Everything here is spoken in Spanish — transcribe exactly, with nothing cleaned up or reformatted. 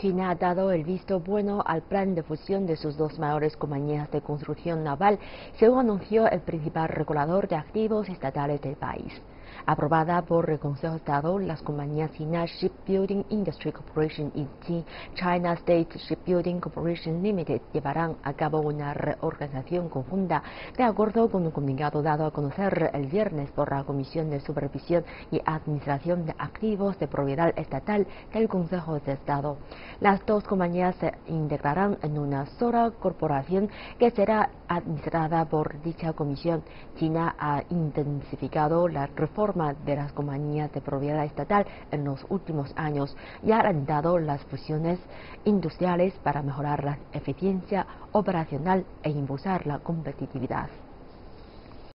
China ha dado el visto bueno al plan de fusión de sus dos mayores compañías de construcción naval, según anunció el principal regulador de activos estatales del país. Aprobada por el Consejo de Estado, las compañías China Shipbuilding Industry Corporation y China State Shipbuilding Corporation Limited llevarán a cabo una reorganización conjunta, de acuerdo con un comunicado dado a conocer el viernes por la Comisión de Supervisión y Administración de Activos de Propiedad Estatal del Consejo de Estado. Las dos compañías se integrarán en una sola corporación que será administrada por dicha comisión. China ha intensificado la reforma de las compañías de propiedad estatal en los últimos años y ha alentado las fusiones industriales para mejorar la eficiencia operacional e impulsar la competitividad.